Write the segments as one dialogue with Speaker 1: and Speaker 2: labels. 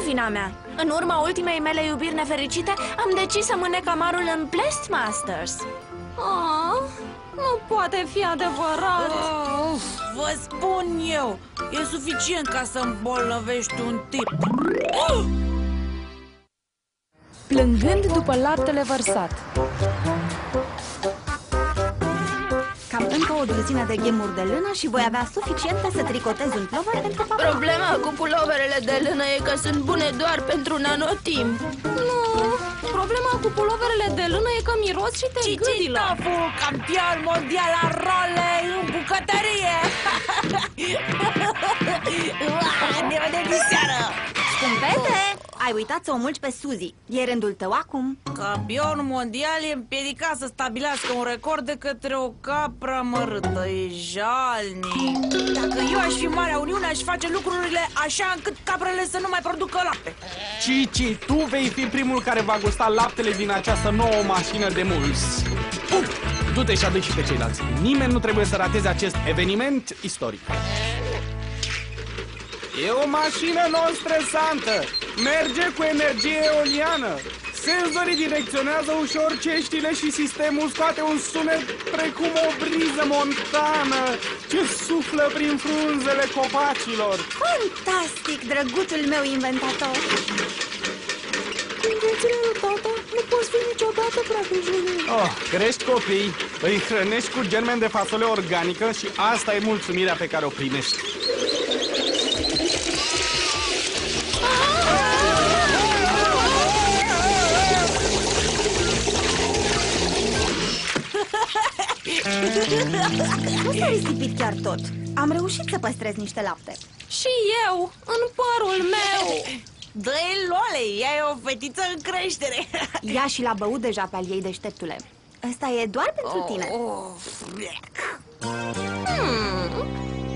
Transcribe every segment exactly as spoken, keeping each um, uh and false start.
Speaker 1: vina mea. În urma ultimei mele iubiri nefericite, am decis să mânec amarul în Blessed Masters.
Speaker 2: Oh, nu poate fi adevărat.
Speaker 3: Oh, vă spun eu, e suficient ca să îmbolnăvești un tip. Oh!
Speaker 4: Plângând după laptele vărsat.
Speaker 5: Cam încă o duzină de ghemuri de lână și voi avea suficiente să tricotez un plover pentru papa.
Speaker 1: Problema cu puloverele de lână e că sunt bune doar pentru un anotimp.
Speaker 2: Nu, problema cu puloverele de lână e că miros și te
Speaker 3: Cici
Speaker 2: gâdilă.
Speaker 3: Tofu, campion mondial la role în bucătărie. Ne vedem diseară.
Speaker 5: Scumpete, ai uitat să o mulci pe Suzy. E rândul tău acum.
Speaker 3: Campionul mondial e împiedicat să stabilească un record de către o capră amărâtă. E jalnic. Dacă eu aș fi Marea Uniune, aș face lucrurile așa încât caprele să nu mai producă lapte.
Speaker 6: Cici, tu vei fi primul care va gusta laptele din această nouă mașină de mulți. Du-te și adu-i și pe ceilalți. Nimeni nu trebuie să rateze acest eveniment istoric. E o mașină non-stresantă. Merge cu energie eoliană. Senzorii direcționează ușor ceștile și sistemul scoate un sunet precum o briză montană ce suflă prin frunzele copacilor.
Speaker 5: Fantastic, drăguțul meu inventator.
Speaker 2: Invențiile tata nu poți fi niciodată prea grijulii.
Speaker 6: Oh, crești copii, îi hrănești cu germen de fasole organică și asta e mulțumirea pe care o primești.
Speaker 5: Nu s-a risipit chiar tot. Am reușit să păstrez niște lapte.
Speaker 2: Și eu, în părul meu.
Speaker 3: Dă-i lolei, ea e o fetiță în creștere.
Speaker 5: Ia și l-a băut deja pe al ei, deșteptule. Ăsta e doar pentru tine.
Speaker 3: Oh,
Speaker 1: Hmm.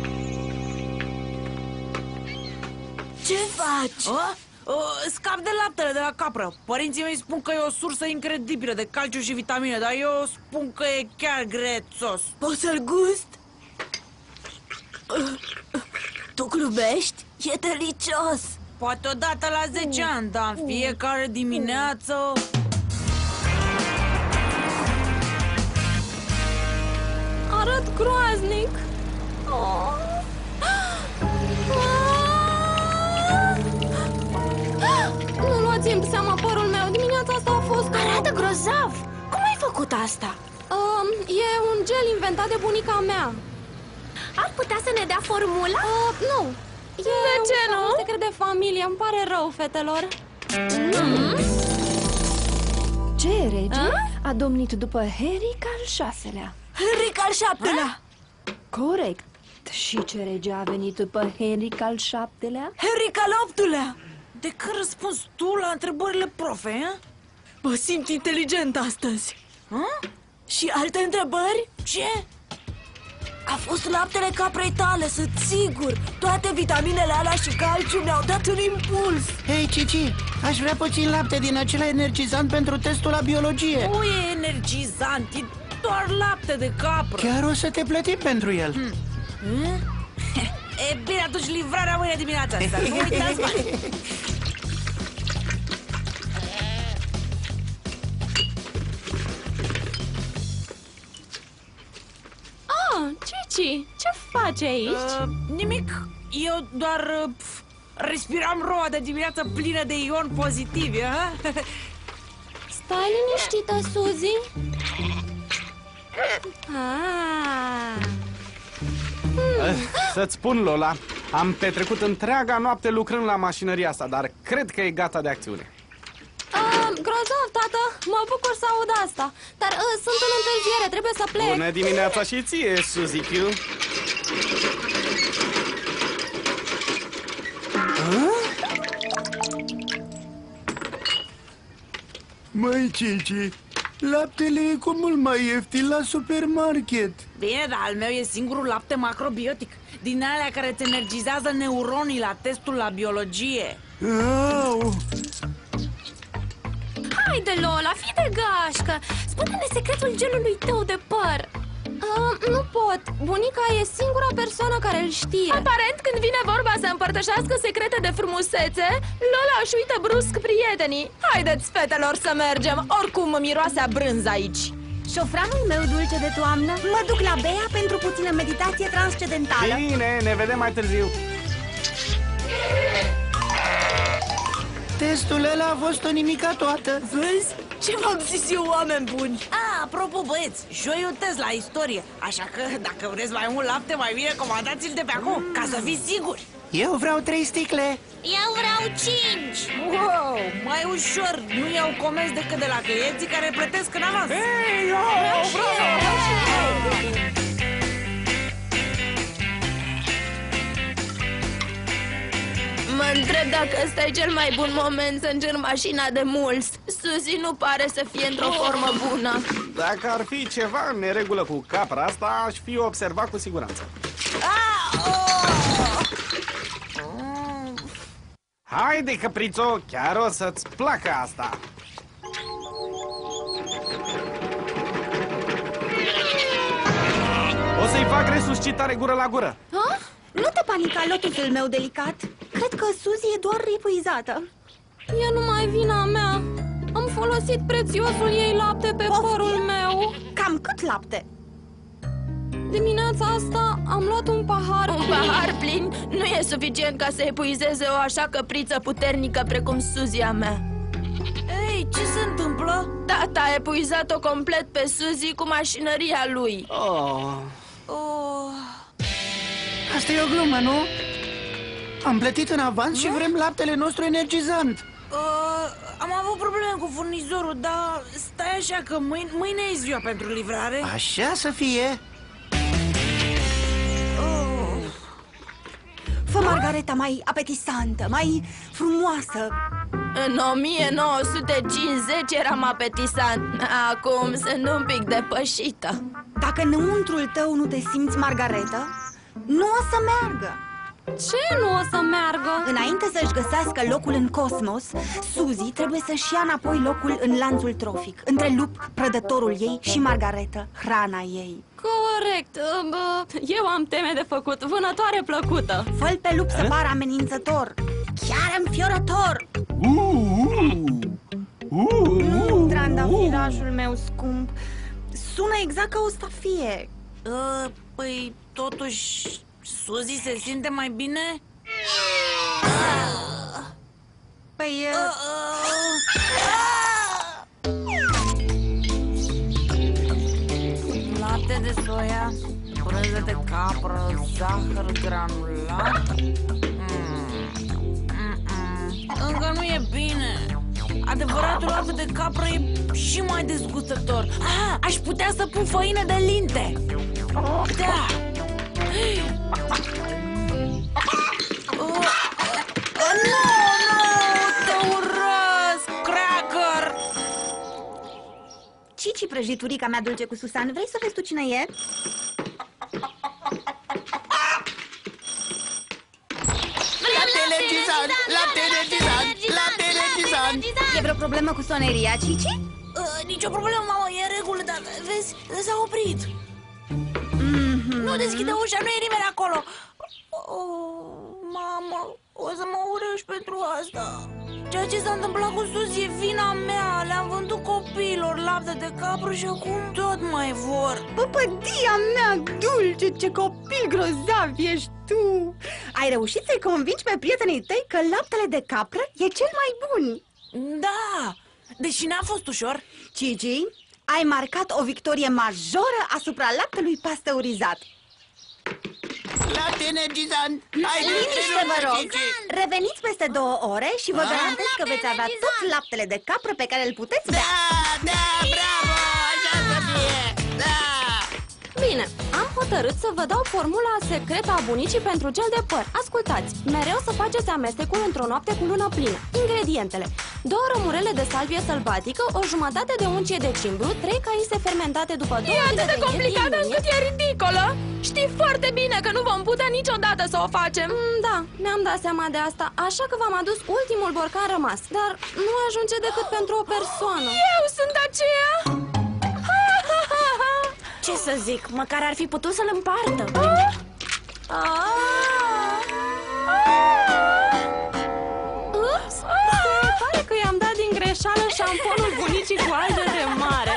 Speaker 1: Ce faci?
Speaker 3: oh, oh, scap de laptele de la capră. Părinții mei spun că e o sursă incredibilă de calciu și vitamine, dar eu spun că e chiar grețos.
Speaker 1: Poți să-l gust? Tu glumești? E delicios!
Speaker 3: Poate odată la zece ani, dar în fiecare dimineață...
Speaker 2: Arăt groaznic. Oh. Nu luați în seama părul meu. Dimineața asta a fost...
Speaker 1: Arată grozav! Cum ai făcut asta?
Speaker 2: Um, e un gel inventat de bunica mea.
Speaker 1: Ar putea să ne dea formula?
Speaker 2: Uh, nu. E
Speaker 1: De ce
Speaker 2: un
Speaker 1: nu?
Speaker 2: secret de familie. Îmi pare rău, fetelor.
Speaker 1: Mm.
Speaker 4: Ce rege
Speaker 1: A?
Speaker 4: a domnit după Henric al șaselea?
Speaker 1: Henric al șaptelea!
Speaker 4: Corect. Și ce rege a venit după Henric al șaptelea?
Speaker 1: Henric al optulea!
Speaker 3: De când răspunzi tu la întrebările profe, eh?
Speaker 1: Mă simt inteligent astăzi.
Speaker 3: Hă?
Speaker 1: Și alte întrebări?
Speaker 3: Ce?
Speaker 1: A fost laptele caprei tale, sunt sigur. Toate vitaminele alea și calciu mi-au dat un impuls.
Speaker 7: Hei, Cici, aș vrea puțin lapte din acela energizant pentru testul la biologie.
Speaker 3: Nu e energizant, e doar lapte de capră.
Speaker 7: Chiar o să te plătim pentru el.
Speaker 3: Hmm. Hmm? E bine, atunci livrarea mâine dimineața asta. Nu uitați bani.
Speaker 2: Ah, Cici, ce faci aici?
Speaker 3: Uh, nimic, eu doar uh, pf, respiram roa de dimineață plină de ioni pozitivi, ha?
Speaker 2: Stai liniștită, Suzy. Ah.
Speaker 6: Să-ți spun, Lola, am petrecut întreaga noapte lucrând la mașinăria asta, dar cred că e gata de acțiune.
Speaker 2: Uh, grozav, tată, mă bucur să aud asta. Dar uh, sunt în întârziere, trebuie să plec.
Speaker 6: Bună dimineața și ție, Suzy Q.
Speaker 8: Măi, Cici, laptele e cu mult mai ieftin la supermarket.
Speaker 3: Bine, dar al meu e singurul lapte macrobiotic, din alea care îți energizează neuronii la testul la biologie.
Speaker 8: Au.
Speaker 1: Haide, Lola, fii de gașcă. Spune-ne secretul gelului tău de păr.
Speaker 2: Uh, nu pot. Bunica e singura persoană care îl știe.
Speaker 9: Aparent, când vine vorba să împărtășească secrete de frumusețe, Lola își uită brusc prietenii. Haideți, fetelor, să mergem. Oricum miroase a brânză aici.
Speaker 5: Șofranul meu dulce de toamnă, mă duc la Bea pentru puțină meditație transcendentală.
Speaker 6: Bine, ne vedem mai târziu.
Speaker 7: Testul ăla a fost o nimica toată.
Speaker 1: Vezi? Ce v-am zis eu, oameni buni?
Speaker 3: A, apropo, băieți, joi un test la istorie. Așa că, dacă vreți mai mult lapte, mai bine comandați-l de pe acum, ca să fiți siguri.
Speaker 7: Eu vreau trei sticle.
Speaker 9: Eu vreau cinci.
Speaker 3: Wow, mai ușor, nu iau comenzi decât de la clienții care plătesc în avans.
Speaker 6: Hei, eu, vreau!
Speaker 9: Mă întreb dacă ăsta e cel mai bun moment să încerc mașina de mulți. Suzy nu pare să fie într-o formă bună.
Speaker 6: Dacă ar fi ceva în neregulă cu capra asta, aș fi observat cu siguranță. Haide, căprițo, chiar o să-ți placă asta. O să-i fac resuscitare gură la gură.
Speaker 5: Ha? Nu te panica, lotusul meu delicat. Cred că Suzy e doar epuizată.
Speaker 2: E numai vina mea. Am folosit prețiosul ei lapte pe
Speaker 5: Poftim?
Speaker 2: părul meu.
Speaker 5: Cam cât lapte?
Speaker 2: Dimineața asta am luat un pahar
Speaker 9: Un
Speaker 2: plin.
Speaker 9: pahar plin nu e suficient ca să epuizeze o așa căpriță puternică precum Suzy a mea.
Speaker 3: Ei, ce se întâmplă?
Speaker 9: Tata a epuizat-o complet pe Suzy cu mașinăria lui.
Speaker 7: Oh.
Speaker 3: Oh.
Speaker 7: Asta e o glumă, nu? Am plătit în avans și vrem laptele nostru energizant.
Speaker 3: Uh, am avut probleme cu furnizorul, dar stai așa că mâine, mâine e ziua pentru livrare.
Speaker 7: Așa să fie.
Speaker 3: Oh.
Speaker 5: Fă margareta mai apetisantă, mai frumoasă.
Speaker 9: În o mie nouă sute cincizeci eram apetisant. Acum sunt un pic depășită.
Speaker 5: Dacă înăuntrul tău nu te simți margaretă, nu o să meargă.
Speaker 2: Ce nu o să meargă?
Speaker 5: Înainte să-și găsească locul în cosmos, Suzy trebuie să-și ia înapoi locul în lanțul trofic, între lup, prădătorul ei, și Margaretă, hrana ei.
Speaker 2: Corect. Bă, eu am teme de făcut. Vânătoare plăcută.
Speaker 5: Fă-l pe lup să pară amenințător, chiar înfiorător. Mm, trandafirașul meu scump, sună exact ca o stafie.
Speaker 3: Uh, păi, totuși, Suzy se simte mai bine?
Speaker 5: Păi...
Speaker 3: Uh, uh. Lapte de soia, brânză de capră, zahăr granulat. Mm. Mm-mm. Încă nu e bine. Adevăratul lapte de capră e și mai dezgustător. Ah, aș putea să pun făină de linte. Da. Uh, uh, nu, nu, te urăsc, cracker.
Speaker 5: Cici, prăjiturica mea dulce cu Susan, vrei să vezi tu cine e?
Speaker 7: Lapte energizant! Lapte energizant! Lapte energizant!
Speaker 5: E vreo problemă cu soneria, Cici?
Speaker 3: Uh, nicio problemă, mamă, e în regulă, dar vezi, s-a oprit.
Speaker 5: Mm-hmm.
Speaker 3: Nu deschide ușa, nu e nimeni acolo. Oh, mamă, o să mă urăști pentru asta. Ceea ce s-a întâmplat cu Suzy e vina mea. Le-am vândut copiilor lapte de capră și acum tot mai vor.
Speaker 5: Păpădia mea dulce, ce copil grozav ești tu! Ai reușit să-i convingi pe prietenii tăi că laptele de capră e cel mai bun.
Speaker 3: Da, deși n-a fost ușor.
Speaker 5: Cici, ai marcat o victorie majoră asupra laptelui pasteurizat.
Speaker 7: Lapte energizant! Hai,
Speaker 5: Liniște, vă rog!
Speaker 7: Cici!
Speaker 5: Reveniți peste două ore și vă garantez că veți avea tot laptele de capră pe care îl puteți bea.
Speaker 7: Da, da, bravo! Așa să fie! Da!
Speaker 2: Bine, am hotărât să vă dau formula secretă a bunicii pentru gel de păr. Ascultați, mereu să faceți amestecul într-o noapte cu lună plină. Ingredientele: două rămurele de salvie sălbatică, o jumătate de uncie de cimbru, trei caise fermentate după două
Speaker 9: E
Speaker 2: zile
Speaker 9: atât de
Speaker 2: de
Speaker 9: complicată
Speaker 2: ieftin
Speaker 9: încât e ridicolă. Știi foarte bine că nu vom putea niciodată să o facem.
Speaker 2: Mm, Da, mi-am dat seama de asta, așa că v-am adus ultimul borcan rămas. Dar nu ajunge decât pentru o persoană.
Speaker 9: Eu sunt aceea.
Speaker 1: Ce să zic, măcar ar fi putut să-l împartă.
Speaker 2: Ah! Ah! Ups! Se pare că i-am dat din greșeală șamponul bunicii cu alge de mare.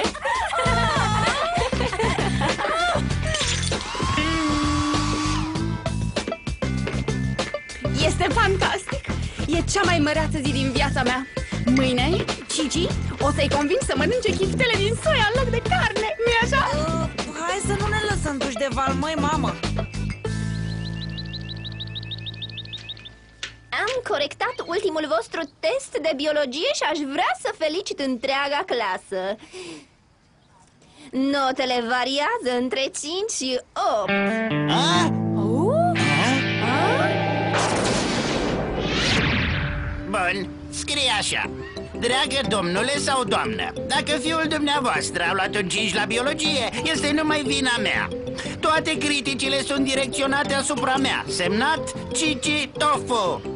Speaker 5: Este fantastic! E cea mai măreață zi din viața mea. Mâine, Cici o să-i conving să mănânce chiftele din soia în loc de carne, nu-i așa?
Speaker 3: Uh, hai să nu ne lăsăm duși de val, măi, mamă.
Speaker 10: Am corectat ultimul vostru test de biologie și aș vrea să felicit întreaga clasă. Notele variază între cinci și opt.
Speaker 7: A? Bun, scrie așa. Dragă domnule sau doamnă, dacă fiul dumneavoastră a luat un cinci la biologie, este numai vina mea. Toate criticile sunt direcționate asupra mea. Semnat Cici Tofu.